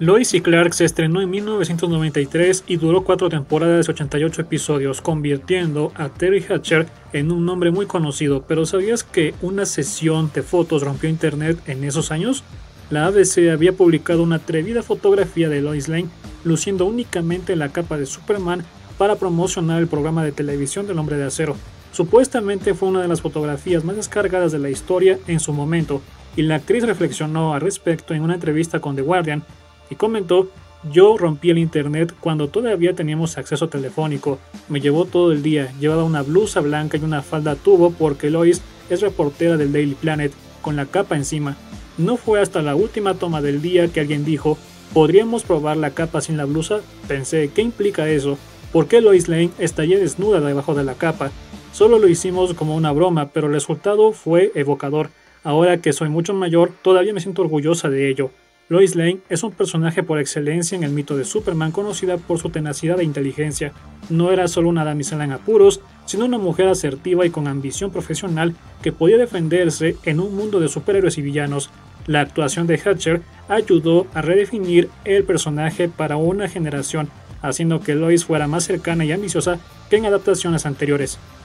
Lois y Clark se estrenó en 1993 y duró 4 temporadas y 88 episodios, convirtiendo a Terry Hatcher en un nombre muy conocido. Pero ¿sabías que una sesión de fotos rompió internet en esos años? La ABC había publicado una atrevida fotografía de Lois Lane luciendo únicamente la capa de Superman para promocionar el programa de televisión del Hombre de Acero. Supuestamente fue una de las fotografías más descargadas de la historia en su momento, y la actriz reflexionó al respecto en una entrevista con The Guardian y comentó: yo rompí el internet cuando todavía teníamos acceso telefónico, me llevó todo el día, llevaba una blusa blanca y una falda tubo porque Lois es reportera del Daily Planet, con la capa encima. No fue hasta la última toma del día que alguien dijo: ¿podríamos probar la capa sin la blusa? Pensé, ¿qué implica eso? ¿Por qué Lois Lane estaría desnuda debajo de la capa? Solo lo hicimos como una broma, pero el resultado fue evocador. Ahora que soy mucho mayor, todavía me siento orgullosa de ello. Lois Lane es un personaje por excelencia en el mito de Superman, conocida por su tenacidad e inteligencia. No era solo una damisela en apuros, sino una mujer asertiva y con ambición profesional que podía defenderse en un mundo de superhéroes y villanos. La actuación de Hatcher ayudó a redefinir el personaje para una generación, haciendo que Lois fuera más cercana y ambiciosa que en adaptaciones anteriores.